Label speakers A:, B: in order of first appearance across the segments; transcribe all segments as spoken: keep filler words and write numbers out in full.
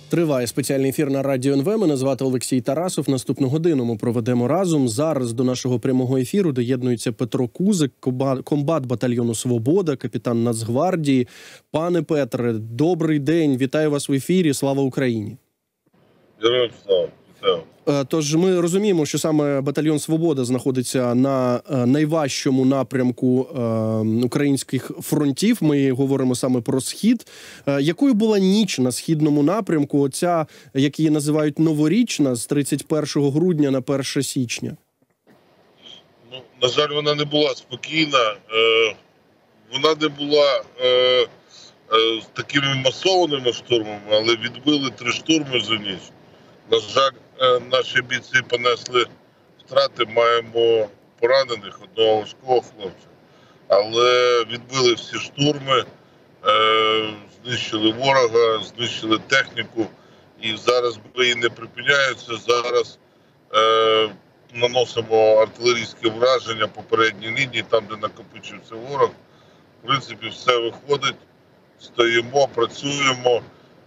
A: Триває спеціальний ефір на Радіо ен ве. Мене звати Олексій Тарасов. Наступну годину ми проведемо разом. Зараз до нашого прямого ефіру доєднується Петро Кузик, комбат батальйону «Свобода», капітан Нацгвардії. Пане Петре, добрий день, вітаю вас в ефірі. Слава Україні!
B: Героям слава! Вітаю!
A: Тож ми розуміємо, що саме батальйон «Свобода» знаходиться на найважчому напрямку українських фронтів. Ми говоримо саме про Схід. Якою була ніч на Східному напрямку, оця, як її називають, новорічна, з тридцять першого грудня на перше січня?
B: Ну, на жаль, вона не була спокійна. Вона не була з такими масованими штурмами, але відбили три штурми за ніч. На жаль, наші бійці понесли втрати, маємо поранених, одного важкого хлопця. Але відбили всі штурми, знищили ворога, знищили техніку. І зараз бої не припиняються. Зараз наносимо артилерійське враження по передній лінії, там, де накопичився ворог. В принципі, все виходить, стоїмо, працюємо.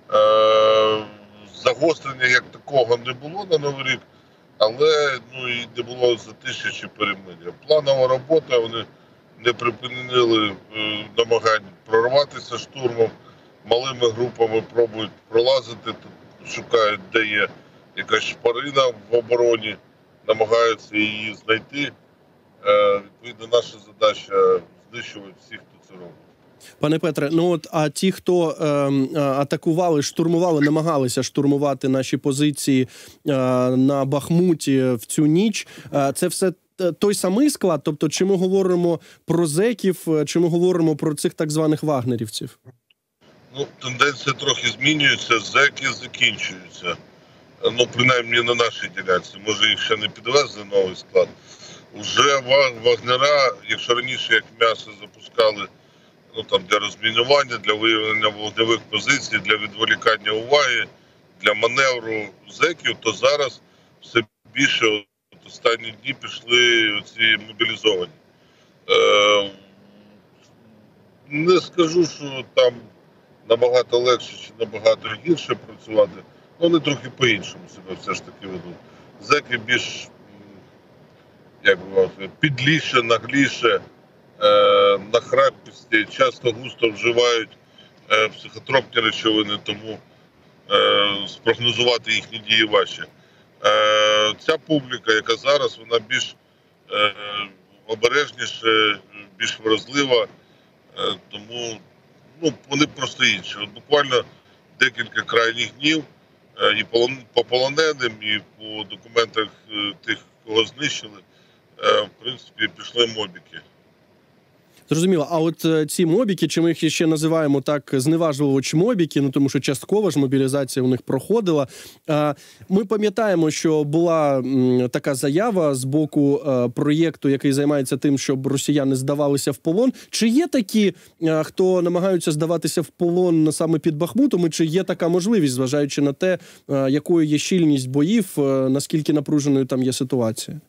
B: Загострення як такого не було на Новий рік, але ну, і не було затишя чи перемир'я. Планова робота, вони не припинили е, намагань прорватися штурмом, малими групами пробують пролазити, шукають, де є якась шпарина в обороні, намагаються її знайти. Е, відповідно, наша задача знищувати всіх, хто це робить.
A: Пане Петре, ну от, а ті, хто е, атакували, штурмували, намагалися штурмувати наші позиції е, на Бахмуті в цю ніч, е, це все той самий склад? Тобто, чи ми говоримо про зеків, чи ми говоримо про цих так званих вагнерівців?
B: Ну, тенденція трохи змінюється, зеки закінчуються. Ну, принаймні на нашій ділянці. Може, їх ще не підвезли новий склад. Уже вагнера, якщо раніше як м'ясо запускали, ну, там, для розмінування, для виявлення вогневих позицій, для відволікання уваги, для маневру зеків, то зараз все більше от останні дні пішли ці мобілізовані. Е, не скажу, що там набагато легше чи набагато гірше працювати, але вони трохи по-іншому себе все ж таки ведуть. Зеки більш, як би мовити, підліше, нагліше, нахрапісті, часто густо вживають е, психотропні речовини, тому е, спрогнозувати їхні дії важче. Е, ця публіка, яка зараз, вона більш е, обережніша, більш вразлива, е, тому ну, вони просто інші. От буквально декілька крайніх днів е, і по, по полоненим, і по документах е, тих, кого знищили, е, в принципі, пішли мобіки.
A: Зрозуміло. А от ці мобіки, чи ми їх ще називаємо так зневажливо чмобіки, ну тому що частково ж мобілізація у них проходила. Ми пам'ятаємо, що була така заява з боку проєкту, який займається тим, щоб росіяни здавалися в полон. Чи є такі, хто намагаються здаватися в полон саме під Бахмутом, і чи є така можливість, зважаючи на те, якою є щільність боїв, наскільки напруженою там є ситуація?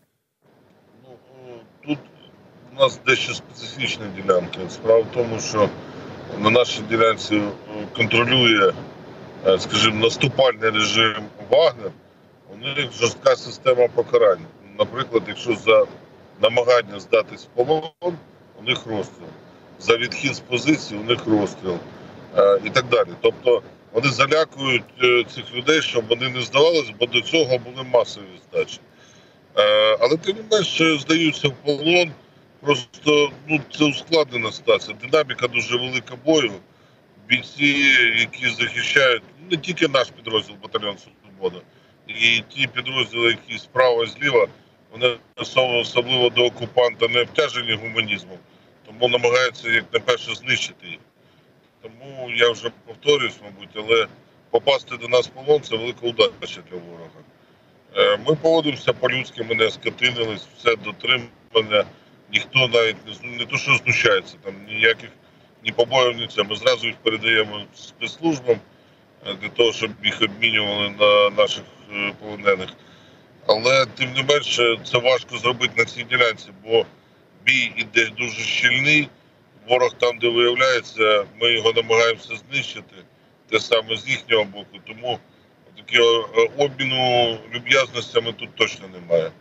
B: Тут у нас дещо специфічна ділянка. Справа в тому, що на нашій ділянці контролює, скажімо, наступальний режим Вагнер. У них жорстка система покарань. Наприклад, якщо за намагання здатись в полон, у них розстріл. За відхід з позиції у них розстріл. І так далі. Тобто вони залякують цих людей, щоб вони не здавалися, бо до цього були масові здачі. Але тим не менше здаються в полон. Просто ну, це ускладнена ситуація. Динаміка дуже велика бою. Бійці, які захищають не тільки наш підрозділ батальйон «Свобода», і ті підрозділи, які справа і зліва, вони особливо до окупанта не обтяжені гуманізмом, тому намагаються якнайперше знищити їх. Тому я вже повторююсь, мабуть, але попасти до нас в полон – це велика удача для ворога. Ми поводимося по-людськи, ми не скотинились, все дотримання. Ніхто навіть не, не то, що знущається, там ніяких ні побоїв, ні це. Ми зразу їх передаємо спецслужбам для того, щоб їх обмінювали на наших полонених. Але тим не менше це важко зробити на цій ділянці, бо бій іде дуже щільний, ворог там, де виявляється, ми його намагаємося знищити, те саме з їхнього боку. Тому Такого обміну люб'язностями тут точно немає.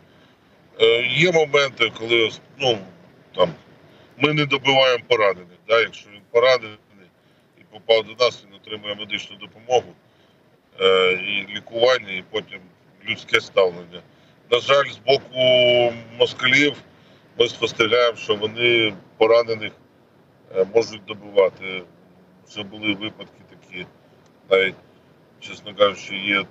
B: Є моменти, коли ну, там, ми не добиваємо поранених. Да? Якщо він поранений і попав до нас, він отримує медичну допомогу, е, і лікування, і потім людське ставлення. На жаль, з боку москалів ми спостерігаємо, що вони поранених е, можуть добивати. Вже були випадки такі, навіть, чесно кажучи, є,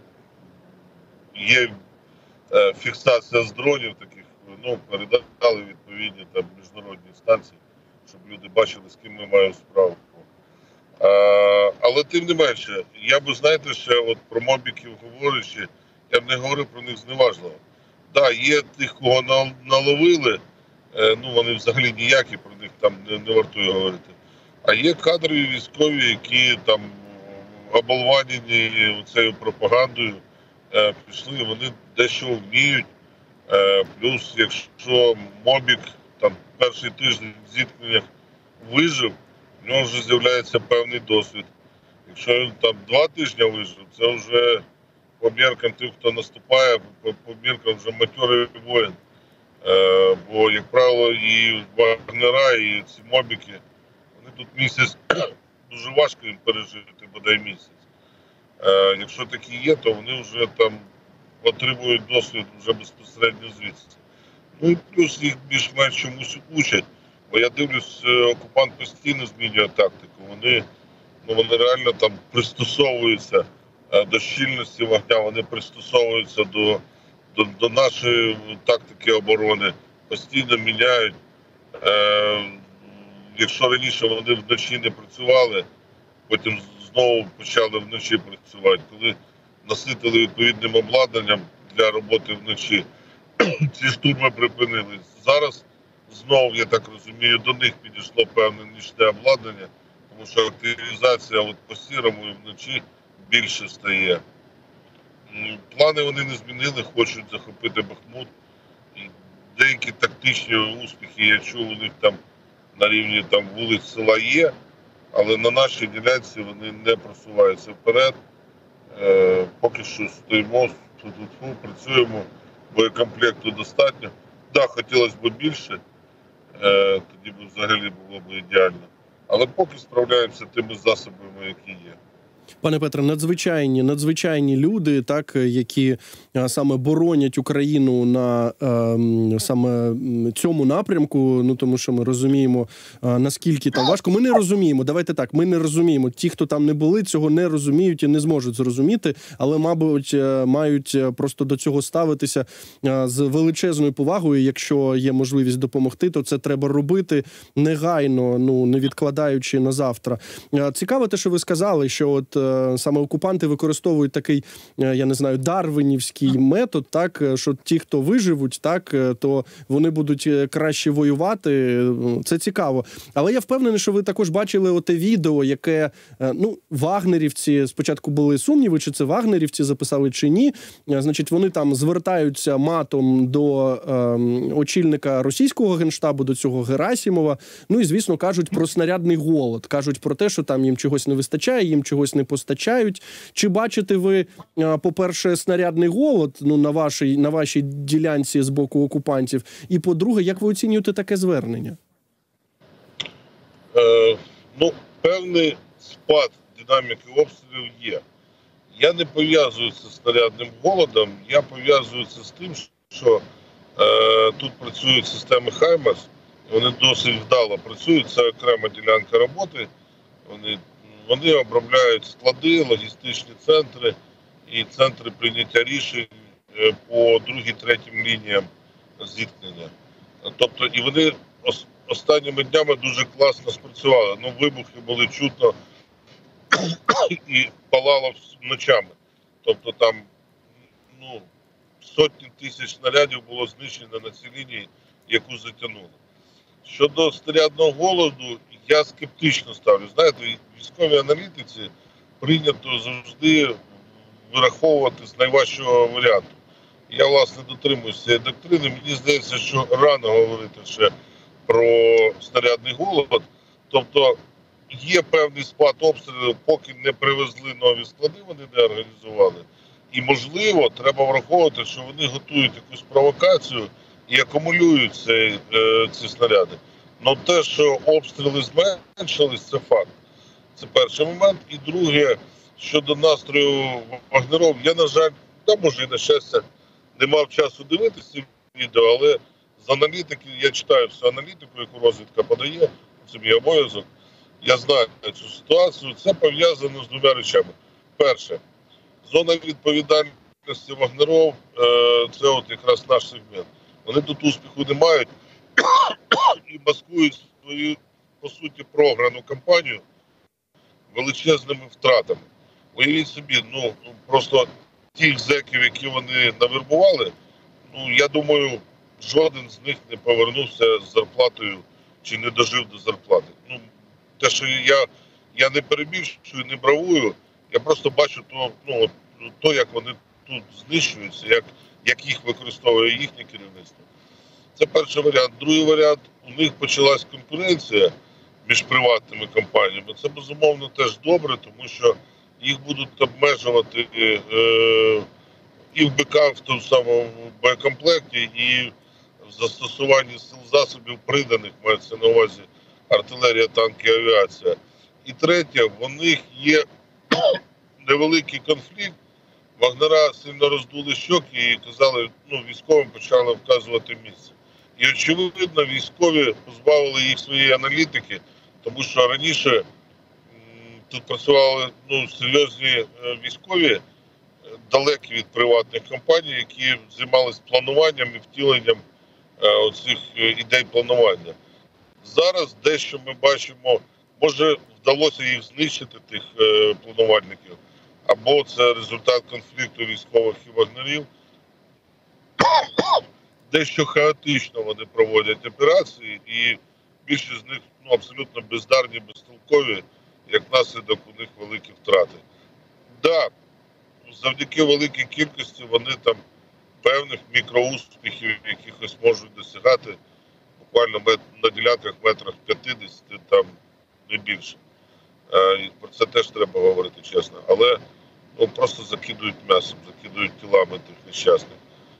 B: є е, фіксація з дронів таких, ну, передали відповідні там міжнародні інстанції, щоб люди бачили, з ким ми маємо справу. А, але тим не менше, я би, знаєте, ще от про мобіків говорячи, я б не говорив про них зневажливо. Так, да, є тих, кого наловили, е, ну вони взагалі ніякі, про них там не, не вартує говорити. А є кадрові військові, які там оболванені цією пропагандою е, пішли, вони дещо вміють. Е, плюс, якщо мобік там перший тиждень в зіткненнях вижив, в нього вже з'являється певний досвід. Якщо він там два тижні вижив, це вже по міркам тих, хто наступає, по, по міркам вже матьорий воїн. Е, бо, як правило, і вагнера, і ці мобіки, вони тут місяць, дуже важко їм пережити, бодай місяць. Е, якщо такі є, то вони вже там отримують досвід вже безпосередньо звідси. Ну і плюс їх більш-менш чомусь учать. Бо я дивлюсь, окупант постійно змінює тактику. Вони, ну, вони реально там пристосовуються до щільності вогня, вони пристосовуються до, до, до нашої тактики оборони, постійно міняють. Е, якщо раніше вони вночі не працювали, потім знову почали вночі працювати. Коли наситили відповідним обладнанням для роботи вночі, ці штурми припинились. Зараз знову, я так розумію, до них підійшло певне нічне обладнання, тому що активізація от по сірому і вночі більше стає. Плани вони не змінили, хочуть захопити Бахмут. І деякі тактичні успіхи, я чув, у них там на рівні там, вулиць села є, але на нашій ділянці вони не просуваються вперед. Е, поки що стоїмо, тут працюємо, боєкомплекту достатньо. Так, да, хотілося б більше, е, тоді б взагалі було б ідеально. Але поки справляємося тими засобами, які є.
A: Пане Петре, надзвичайні, надзвичайні люди, так, які а, саме боронять Україну на а, саме цьому напрямку, ну тому що ми розуміємо, а, наскільки там важко. Ми не розуміємо, давайте так, ми не розуміємо. Ті, хто там не були, цього не розуміють і не зможуть зрозуміти, але, мабуть, мають просто до цього ставитися а, з величезною повагою. Якщо є можливість допомогти, то це треба робити негайно, ну, не відкладаючи на завтра. А, цікаво те, що ви сказали, що от саме окупанти використовують такий, я не знаю, дарвинівський метод, так, що ті, хто виживуть, так, то вони будуть краще воювати. Це цікаво. Але я впевнений, що ви також бачили оте відео, яке, ну, вагнерівці, спочатку були сумніви, чи це вагнерівці записали, чи ні. Значить, вони там звертаються матом до е, очільника російського генштабу, до цього Герасімова. Ну і, звісно, кажуть про снарядний голод. Кажуть про те, що там їм чогось не вистачає, їм чогось не постачають. Чи бачите ви, по-перше, снарядний голод, ну, на вашій, на вашій ділянці з боку окупантів? І, по-друге, як ви оцінюєте таке звернення?
B: Е, ну, певний спад динаміки обстрілів є. Я не пов'язую це з снарядним голодом, я пов'язую це з тим, що е, тут працюють системи Хаймерс, вони досить вдало працюють, це окрема ділянка роботи, вони Вони обробляють склади, логістичні центри і центри прийняття рішень по другій, третім лініям зіткнення. Тобто, і вони останніми днями дуже класно спрацювали. Ну, вибухи були чутно і палало ночами. Тобто там, ну, сотні тисяч снарядів було знищено на цій лінії, яку затягнули. Щодо снарядного голоду, я скептично ставлю. Знаєте, в військовій аналітиці прийнято завжди вираховувати з найважчого варіанту. Я, власне, дотримуюся цієї доктрини. Мені здається, що рано говорити ще про снарядний голод. Тобто є певний спад обстрілів, поки не привезли нові склади, вони не організували. І, можливо, треба враховувати, що вони готують якусь провокацію і акумулюють ці, е, ці снаряди. Але те, що обстріли зменшились, це факт. Це перший момент. І друге, щодо настрою вагнеров, я, на жаль, та може і на щастя, не мав часу дивитися відео, але з аналітики, я читаю всю аналітику, яку розвідка подає, це мій обов'язок, я знаю цю ситуацію. Це пов'язано з двома речами. Перше, зона відповідальності вагнеров, це от якраз наш сегмент. Вони тут успіху не мають і маскують свою, по суті, програну кампанію величезними втратами. Уявіть собі, ну, просто тих зеків, які вони навербували, ну, я думаю, жоден з них не повернувся з зарплатою чи не дожив до зарплати. Ну, те, що я, я не перебільшую, не бравую, я просто бачу то, ну, то, як вони тут знищуються, як, як їх використовує їхнє керівництво. Це перший варіант. Другий варіант, у них почалась конкуренція між приватними компаніями. Це, безумовно, теж добре, тому що їх будуть обмежувати е, і в БК, в тому самому боєкомплекті, і в застосуванні сил засобів приданих, мається на увазі артилерія, танки, авіація. І третє, в них є невеликий конфлікт. Вагнера сильно роздули щоки і казали, ну, військовим почали вказувати місце. І, очевидно, військові позбавили їх своєї аналітики, тому що раніше м, тут працювали, ну, серйозні військові, далекі від приватних компаній, які займалися плануванням і втіленням е, оцих ідей планування. Зараз дещо ми бачимо, може вдалося їх знищити, тих е, планувальників, або це результат конфлікту військових і вагнерів. Дещо хаотично вони проводять операції, і більшість з них, ну, абсолютно бездарні, безтолкові, як наслідок у них великі втрати. Да, завдяки великій кількості вони там певних мікроуспіхів якихось можуть досягати буквально на ділянках метрах п'ятдесят, там не більше. І про це теж треба говорити чесно. Але, ну, просто закидують м'ясом, закидують тілами тих нещасних.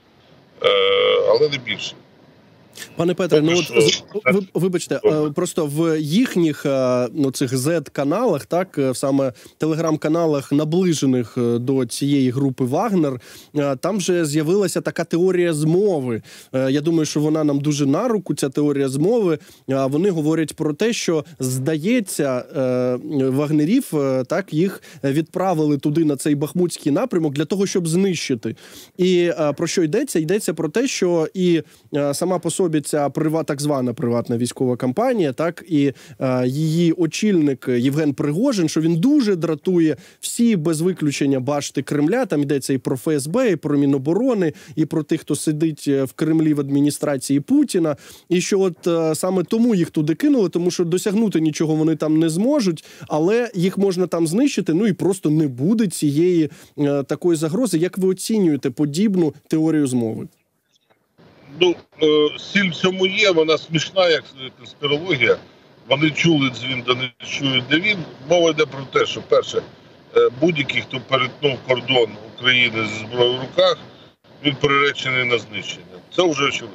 B: Але не більше.
A: Пане Петре, ну от ви, вибачте, просто в їхніх, ну, цих зет-каналах, так, саме телеграм-каналах, наближених до цієї групи Вагнер, там вже з'явилася така теорія змови. Я думаю, що вона нам дуже на руку, ця теорія змови. Вони говорять про те, що, здається, вагнерів, так, їх відправили туди, на цей бахмутський напрямок, для того, щоб знищити. І про що йдеться? Йдеться про те, що і сама по собі ця приват, так звана приватна військова компанія, так, і е, її очільник Євген Пригожин, що він дуже дратує всі без виключення башти Кремля, там йдеться і про Ф С Б, і про Міноборони, і про тих, хто сидить в Кремлі в адміністрації Путіна, і що от е, саме тому їх туди кинули, тому що досягнути нічого вони там не зможуть, але їх можна там знищити, ну і просто не буде цієї е, такої загрози. Як ви оцінюєте подібну теорію змови?
B: Ну, сіль в цьому є, вона смішна, як конспірологія. Вони чули дзвін, да не чують, де він. Мова йде про те, що, перше, будь-який, хто перетнув кордон України зі зброєю в руках, він приречений на знищення. Це вже очевидно.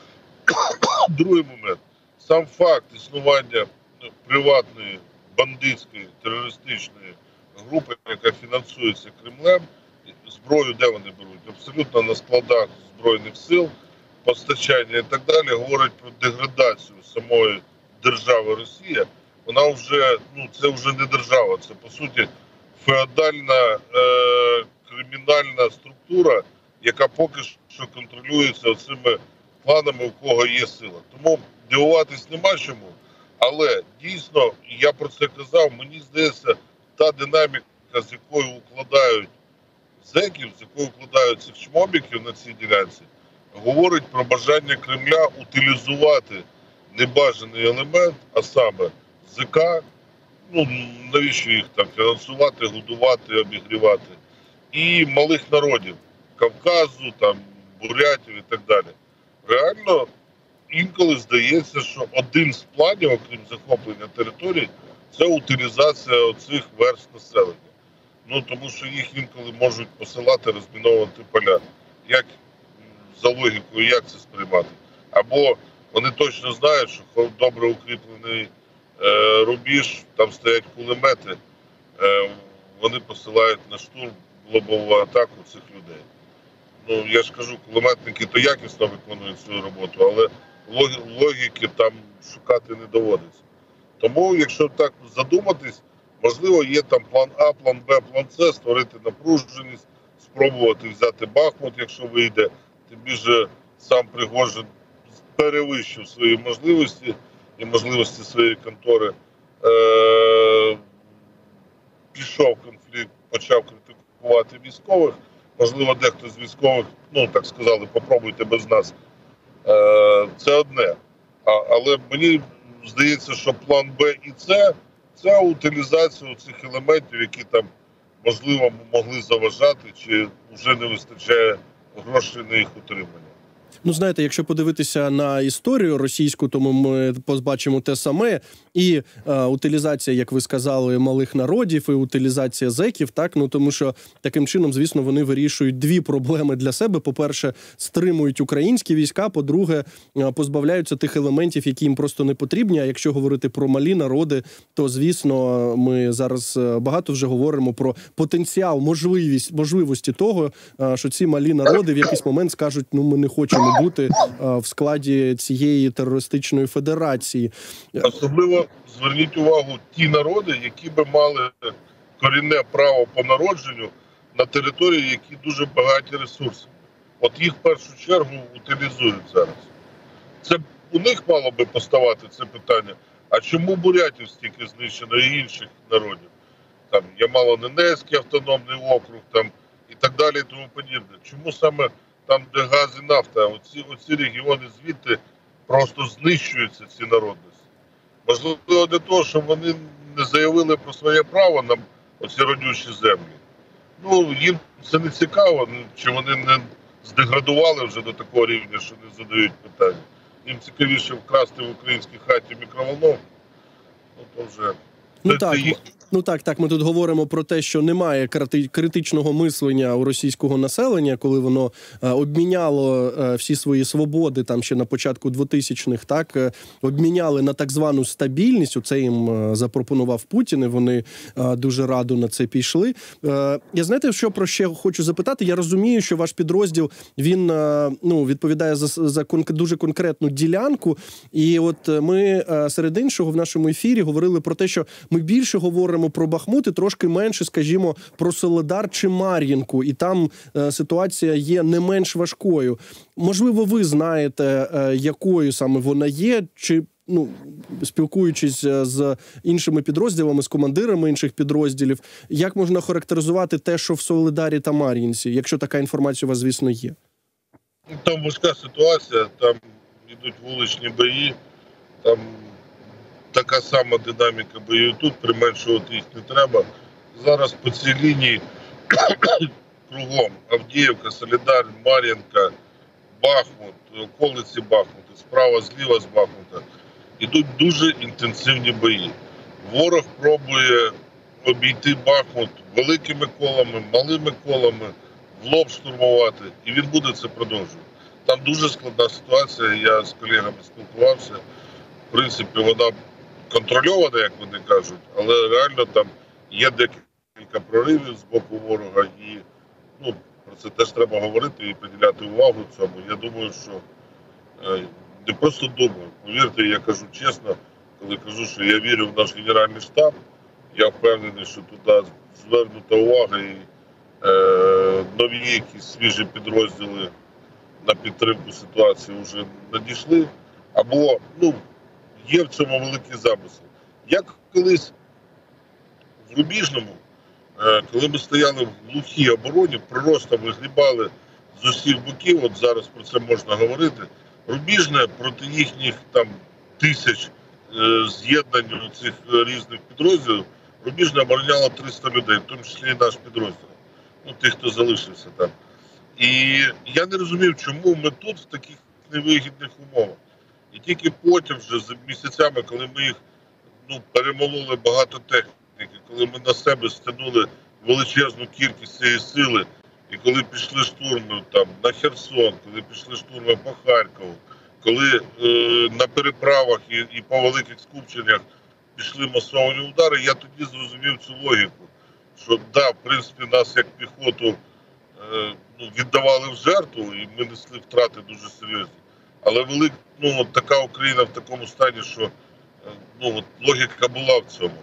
B: Другий момент. Сам факт існування приватної, бандитської, терористичної групи, яка фінансується Кремлем, зброю де вони беруть? Абсолютно на складах Збройних сил, постачання і так далі, говорить про деградацію самої держави Росія. Вона вже, ну, це вже не держава, це, по суті, феодальна е, кримінальна структура, яка поки що контролюється оцими кланами, у кого є сила. Тому дивуватись нема чому. Але, дійсно, я про це казав, мені здається, та динаміка, з якою укладають зеків, з якою укладають цих чмобіків на цій ділянці, говорить про бажання Кремля утилізувати небажаний елемент, а саме ЗК, ну, навіщо їх там фінансувати, годувати, обігрівати, і малих народів Кавказу, там, Бурятів і так далі. Реально, інколи здається, що один з планів, окрім захоплення територій, це утилізація оцих верств населення. Ну, тому що їх інколи можуть посилати, розміновувати поля. Як за логікою, як це сприймати? Або вони точно знають, що добре укріплений е, рубіж, там стоять кулемети, е, вони посилають на штурм, лобову атаку цих людей. Ну, я ж кажу, кулеметники то якісно виконують свою роботу, але логіки там шукати не доводиться. Тому, якщо так задуматись, можливо, є там план А, план Б, план С, створити напруженість, спробувати взяти Бахмут, якщо вийде. Тим більше сам Пригожин перевищив свої можливості і можливості своєї контори. Е- пішов конфлікт, почав критикувати військових. Можливо, дехто з військових, ну, так сказали, попробуйте без нас. Е- це одне. А, але мені здається, що план Б і С – це утилізація цих елементів, які там, можливо, могли заважати, чи вже не вистачає грошей на їх утримання.
A: Ну, знаєте, якщо подивитися на історію російську, то ми побачимо те саме. І е, утилізація, як ви сказали, малих народів, і утилізація зеків, так? Ну, тому що таким чином, звісно, вони вирішують дві проблеми для себе. По-перше, стримують українські війська, по-друге, позбавляються тих елементів, які їм просто не потрібні. А якщо говорити про малі народи, то, звісно, ми зараз багато вже говоримо про потенціал, можливість, можливості того, що ці малі народи в якийсь момент скажуть, ну, ми не хочемо бути в складі цієї терористичної федерації.
B: Особливо зверніть увагу ті народи, які би мали корінне право по народженню на території, які дуже багаті ресурсами. От їх в першу чергу утилізують зараз. Це у них мало би поставати це питання. А чому бурятів стільки знищено і інших народів? Там Ямало-Ненецький автономний округ, там і так далі, і тому подібне. Чому саме там, де газ і нафта, оці, оці регіони звідти просто знищуються, ці народності? Можливо, для того, щоб вони не заявили про своє право на оці родючі землі. Ну, їм це не цікаво, чи вони не здеградували вже до такого рівня, що не задають питання. Їм цікавіше вкрасти в українській хаті мікроволновку. Ну, то вже...
A: Ну
B: це,
A: так,
B: це їх...
A: ну так, так, ми тут говоримо про те, що немає критичного мислення у російського населення, коли воно е, обміняло е, всі свої свободи там ще на початку двотисячних, так, е, обміняли на так звану стабільність, оце їм е, запропонував Путін, і вони е, дуже радо на це пішли. Е, я знаєте, що про ще хочу запитати? Я розумію, що ваш підрозділ, він е, ну, відповідає за, за кон- дуже конкретну ділянку, і от ми е, серед іншого в нашому ефірі говорили про те, що ми більше говоримо про Бахмут і трошки менше, скажімо, про Солидар чи Мар'їнку. І там е, ситуація є не менш важкою. Можливо, ви знаєте, е, якою саме вона є, чи, ну, спілкуючись з іншими підрозділами, з командирами інших підрозділів, як можна характеризувати те, що в Солидарі та Мар'їнці, якщо така інформація у вас, звісно, є?
B: Там важка ситуація, там йдуть вуличні бої, там така сама динаміка боїв тут, применшувати їх не треба. Зараз по цій лінії кругом Авдіївка, Солидар, Мар'їнка, Бахмут, околиці Бахмута, справа, зліва з Бахмута. Ідуть дуже інтенсивні бої. Ворог пробує обійти Бахмут великими колами, малими колами, в лоб штурмувати, і він буде це продовжувати. Там дуже складна ситуація, я з колегами спілкувався. В принципі, вона контрольована, як вони кажуть, але реально там є декілька проривів з боку ворога, і ну, про це теж треба говорити і приділяти увагу цьому. Я думаю, що е, не просто думаю, повірте, я кажу чесно, коли кажу, що я вірю в наш генеральний штаб, я впевнений, що туди звернута увага і е, нові якісь свіжі підрозділи на підтримку ситуації вже надійшли, або, ну, є в цьому великий замисел. Як колись в Рубіжному, коли ми стояли в глухій обороні, просто вигрібали з усіх боків, от зараз про це можна говорити, Рубіжне проти їхніх там тисяч з'єднань цих різних підрозділів, Рубіжне обороняло триста людей, в тому числі і наш підрозділ, ну, тих, хто залишився там. І я не розумів, чому ми тут в таких невигідних умовах. І тільки потім, вже з місяцями, коли ми їх ну, перемололи багато техніки, коли ми на себе стягнули величезну кількість цієї сили. І коли пішли штурми там, на Херсон, коли пішли штурми по Харкову, коли е, на переправах і, і по великих скупченнях пішли масовані удари, я тоді зрозумів цю логіку, що да, в принципі, нас як піхоту е, ну, віддавали в жертву, і ми несли втрати дуже серйозні. Але велик, ну, от така Україна в такому стані, що е, ну, от логіка була в цьому.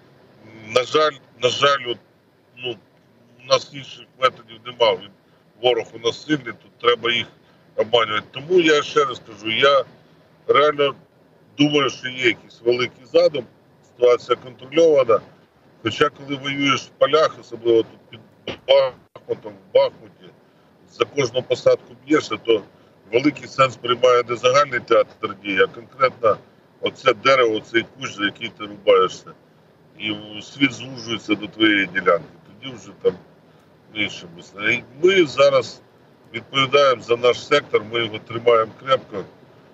B: На жаль, на жаль, от, ну, у нас інших методів немає. Ворог у нас сильний, тут треба їх обманювати. Тому я ще раз кажу, я реально думаю, що є якийсь великий задум, ситуація контрольована. Хоча коли воюєш в полях, особливо тут під Бахмутом, в Бахмуті, за кожну посадку б'єшся, то великий сенс приймає не загальний театр дій, а конкретно оце дерево, цей кущ, за який ти рубаєшся. І світ звужується до твоєї ділянки. Тоді вже там інше мислення. Ми зараз відповідаємо за наш сектор, ми його тримаємо крепко.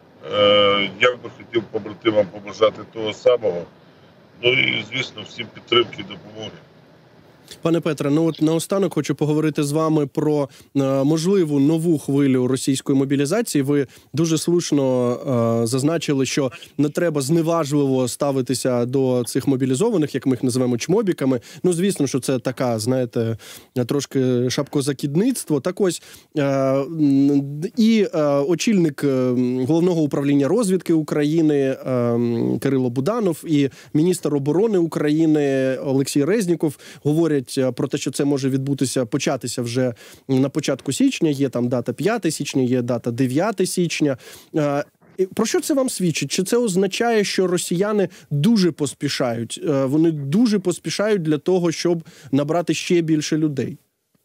B: Е, я би хотів побратимам побажати того самого. Ну і, звісно, всім підтримки і допомоги.
A: Пане Петре, ну от наостанок хочу поговорити з вами про е, можливу нову хвилю російської мобілізації. Ви дуже слушно е, зазначили, що не треба зневажливо ставитися до цих мобілізованих, як ми їх називаємо, чмобіками. Ну, звісно, що це така, знаєте, трошки шапкозакидництво. Так ось, е, і е, очільник Головного управління розвідки України е, Кирило Буданов і міністр оборони України Олексій Резніков говорять про те, що це може відбутися, початися вже на початку січня. Є там дата п'яте січня, є дата дев'яте січня. Про що це вам свідчить? Чи це означає, що росіяни дуже поспішають? Вони дуже поспішають для того, щоб набрати ще більше людей?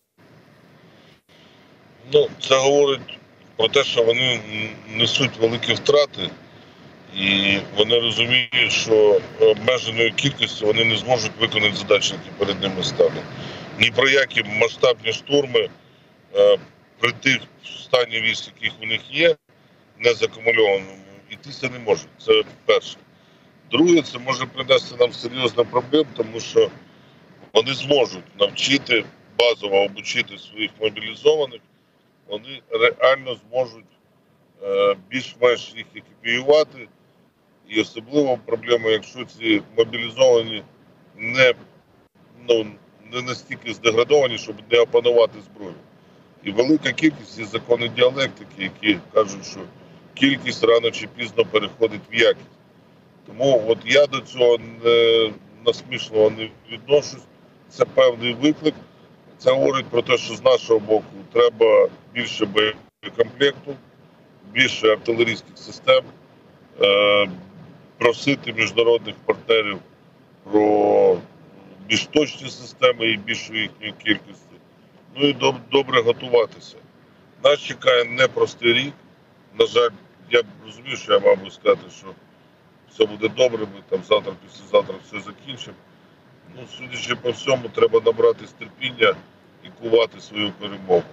B: Ну, це говорить про те, що вони несуть великі втрати. І вони розуміють, що обмеженою кількістю вони не зможуть виконати задачі, які перед ними ставлять. Ні про які масштабні штурми е, при тих стані військ, яких у них є, не закумульованому, йтися не можуть. Це перше. Друге, це може принести нам серйозні проблеми, тому що вони зможуть навчити, базово обучити своїх мобілізованих, вони реально зможуть е, більш-менш їх екіпіювати. І особливо проблема, якщо ці мобілізовані не, ну, не настільки здеградовані, щоб не опанувати зброю. І велика кількість є закони діалектики, які кажуть, що кількість рано чи пізно переходить в якість. Тому от я до цього не насмішливо не відношусь. Це певний виклик. Це говорить про те, що з нашого боку треба більше боєкомплекту, більше артилерійських систем, е просити міжнародних партнерів про більш точні системи і більшу їхньої кількості. Ну і доб добре готуватися. Нас чекає непростий рік. На жаль, я розумію, що я мав би сказати, що все буде добре, ми там завтра, післязавтра все закінчимо. Ну, судячи по всьому, треба набратись терпіння і кувати свою перемогу.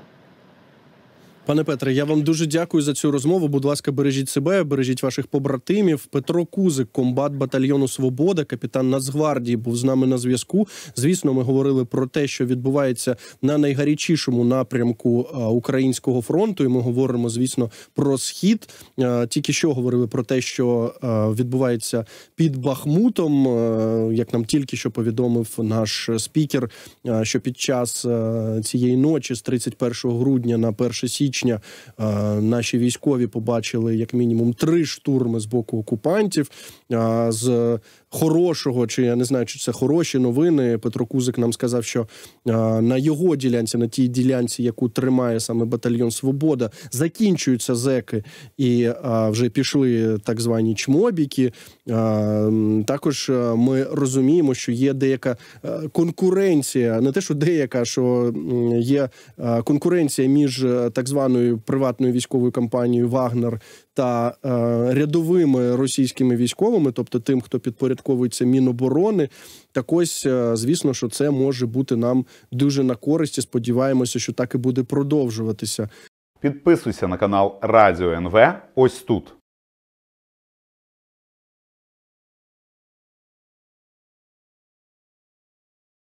A: Пане Петре, я вам дуже дякую за цю розмову. Будь ласка, бережіть себе, бережіть ваших побратимів. Петро Кузик, комбат батальйону «Свобода», капітан Нацгвардії, був з нами на зв'язку. Звісно, ми говорили про те, що відбувається на найгарячішому напрямку українського фронту. І ми говоримо, звісно, про Схід. Тільки що говорили про те, що відбувається під Бахмутом. Як нам тільки що повідомив наш спікер, що під час цієї ночі з тридцять першого грудня на перше січня наші військові побачили як мінімум три штурми з боку окупантів. З хорошого, чи я не знаю, чи це хороші новини, Петро Кузик нам сказав, що на його ділянці, на тій ділянці, яку тримає саме батальйон «Свобода», закінчуються зеки і вже пішли так звані чмобіки. Також ми розуміємо, що є деяка конкуренція, не те, що деяка, що є конкуренція між так званою приватною військовою компанією «Вагнер» та е, рядовими російськими військовими, тобто тим, хто підпорядковується Міноборони. Так ось, е, звісно, що це може бути нам дуже на користь. Сподіваємося, що так і буде продовжуватися.
C: Підписуйся на канал Радіо ен ве ось тут.